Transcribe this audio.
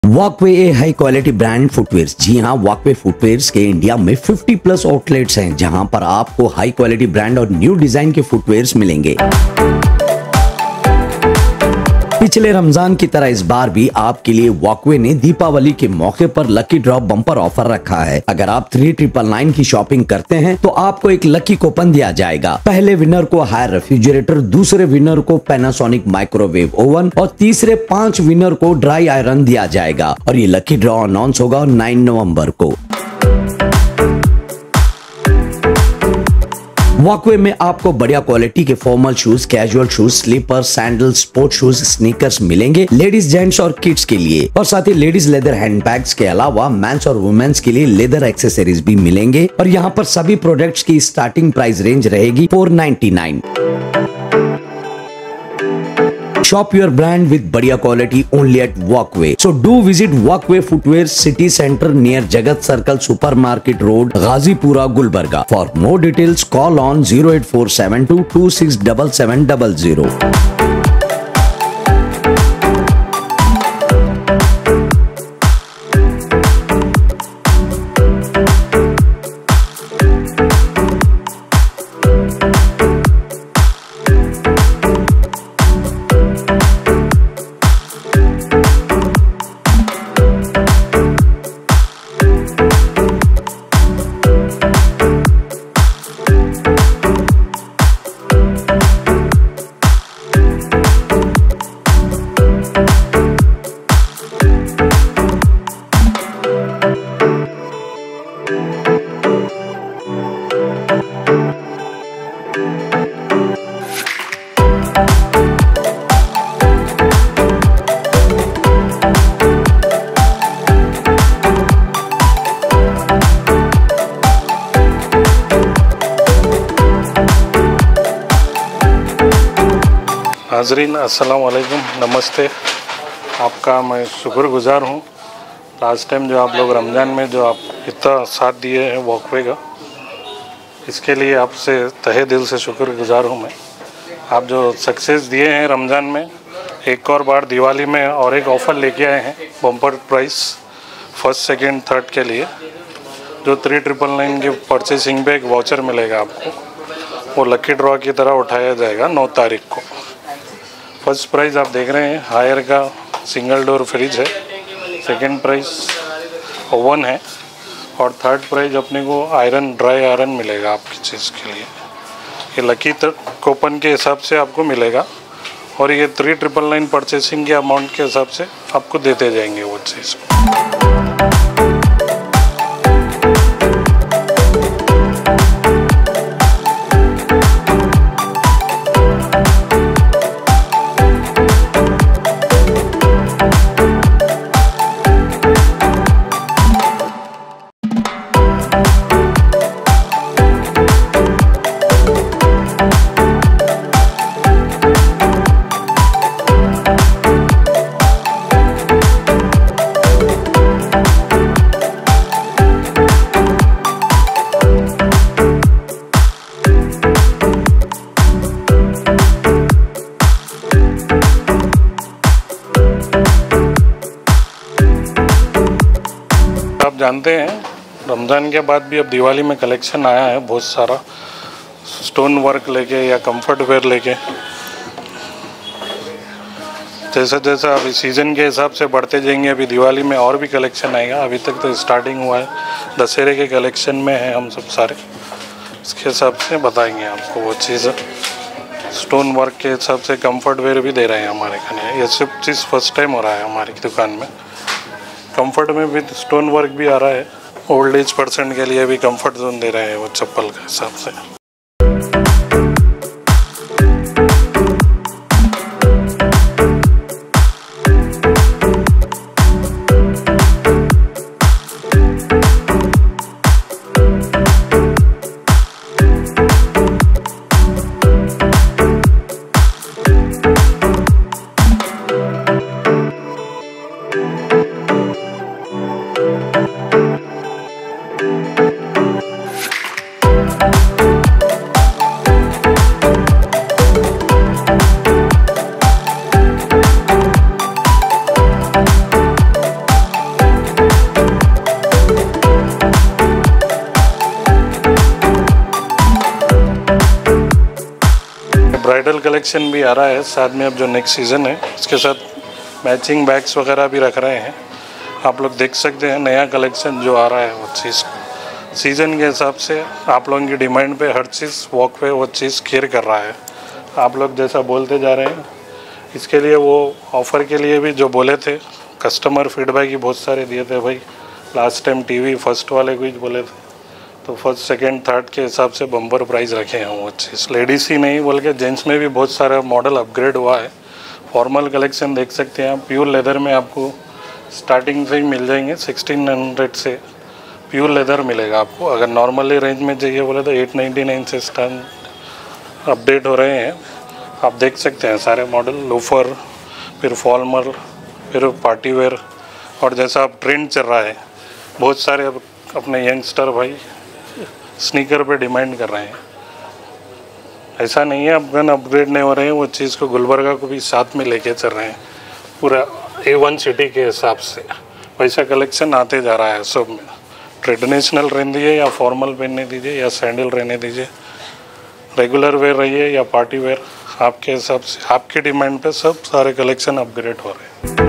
Walkway a high quality brand footwears. जी हाँ, walkway footwears के इंडिया में 50 प्लस आउटलेट्स हैं, जहां पर आपको हाई क्वालिटी ब्रांड और न्यू डिजाइन के फुटवेयर्स मिलेंगे। पिछले रमजान की तरह इस बार भी आपके लिए वॉकवे ने दीपावली के मौके पर लकी ड्रॉ बम्पर ऑफर रखा है। अगर आप 3999 की शॉपिंग करते हैं तो आपको एक लकी कूपन दिया जाएगा। पहले विनर को हायर रेफ्रिजरेटर, दूसरे विनर को पैनासोनिक माइक्रोवेव ओवन और तीसरे 5 विनर को ड्राई आयरन दिया जाएगा। और ये लकी ड्रॉ अनाउंस होगा 9 नवंबर को। वॉकवे में आपको बढ़िया क्वालिटी के formal shoes, casual shoes, slipper, sandal, sport shoes, sneakers मिलेंगे लेडीज, जेंट्स और किड्स के लिए। और साथ ही लेडीज लेदर हैंडबैग्स के अलावा मेंस और वुमेन्स के लिए लेदर एक्सेसरीज भी मिलेंगे। और यहाँ पर सभी प्रोडक्ट्स की स्टार्टिंग प्राइस रेंज रहेगी 499। Shop your brand with बढ़िया quality only at Walkway. So do visit Walkway Footwear City Center near Jagat Circle Supermarket Road, Ghazipura, Gulbarga. For more details, call on 08472 267700. नाज़रीन अस्सलाम वालेकुम, नमस्ते। आपका मैं शुक्रगुज़ार हूँ। लास्ट टाइम जो आप लोग रमज़ान में जो आप इतना साथ दिए हैं वॉकवे का, इसके लिए आपसे तहे दिल से शुक्रगुज़ार हूँ मैं। आप जो सक्सेस दिए हैं रमज़ान में, एक और बार दिवाली में और एक ऑफ़र लेके आए हैं bumper prize first, second, third के लिए। जो 3999 के परचेसिंग पे एक वाउचर मिलेगा आपको, वो लकी ड्रॉ की तरह उठाया जाएगा 9 तारीख को। फर्स्ट प्राइज़ आप देख रहे हैं हायर का सिंगल डोर फ्रिज है, सेकंड प्राइस ओवन है और थर्ड प्राइज़ अपने को आयरन, ड्राई आयरन मिलेगा आपकी चीज़ के लिए। ये लकी कूपन के हिसाब से आपको मिलेगा और ये 3999 परचेसिंग के अमाउंट के हिसाब से आपको देते जाएंगे वो चीज़। आप जानते हैं रमज़ान के बाद भी अब दिवाली में कलेक्शन आया है बहुत सारा, स्टोन वर्क लेके या कंफर्ट वेयर लेके। जैसा जैसा अभी सीज़न के हिसाब से बढ़ते जाएंगे, अभी दिवाली में और भी कलेक्शन आएगा। अभी तक तो स्टार्टिंग हुआ है, दशहरे के कलेक्शन में है हम सब सारे, इसके हिसाब से बताएंगे आपको वो चीज़। स्टोन वर्क के हिसाब से कंफर्ट वेयर भी दे रहे हैं हमारे खाने। ये सब चीज़ फर्स्ट टाइम हो रहा है हमारी दुकान में। कंफर्ट में भी स्टोन वर्क भी आ रहा है। ओल्ड एज पर्सन के लिए भी कंफर्ट जोन दे रहे हैं वो चप्पल के हिसाब से। कलेक्शन भी आ रहा है साथ में। अब जो नेक्स्ट सीज़न है इसके साथ मैचिंग बैग्स वगैरह भी रख रहे हैं। आप लोग देख सकते हैं नया कलेक्शन जो आ रहा है वो चीज़ सीज़न के हिसाब से आप लोगों की डिमांड पे हर चीज़ वॉकवे वो चीज़ केयर कर रहा है। आप लोग जैसा बोलते जा रहे हैं इसके लिए वो ऑफ़र के लिए भी जो बोले थे कस्टमर फीडबैक ही बहुत सारे दिए थे भाई। लास्ट टाइम टीवी फर्स्ट वाले कुछ बोले थे तो फर्स्ट सेकंड थर्ड के हिसाब से बम्पर प्राइस रखे हैं वो चीज़। लेडीज़ ही नहीं बोल के जेंट्स में भी बहुत सारा मॉडल अपग्रेड हुआ है। फॉर्मल कलेक्शन देख सकते हैं आप। प्योर लेदर में आपको स्टार्टिंग से ही मिल जाएंगे 1600 से प्योर लेदर मिलेगा आपको। अगर नॉर्मली रेंज में चाहिए बोले तो 899 से स्टार्ट अपडेट हो रहे हैं। आप देख सकते हैं सारे मॉडल लोफर, फिर फॉर्मल, फिर पार्टी वेयर, और जैसा अब ट्रेंड चल रहा है बहुत सारे अब अपने यंगस्टर भाई स्नीकर पे डिमांड कर रहे हैं। ऐसा नहीं है अफगान अपग्रेड नहीं हो रहे हैं, वो चीज़ को गुलबर्गा को भी साथ में लेके चल रहे हैं पूरा A1 सिटी के हिसाब से। वैसा कलेक्शन आते जा रहा है सब में। ट्रेडिशनल रहने दीजिए या फॉर्मल पहनने दीजिए या सैंडल रहने दीजिए, रेगुलर वेयर रहिए या पार्टी वेयर, आपके हिसाब से आपके डिमांड पे सब सारे कलेक्शन अपग्रेड हो रहे हैं।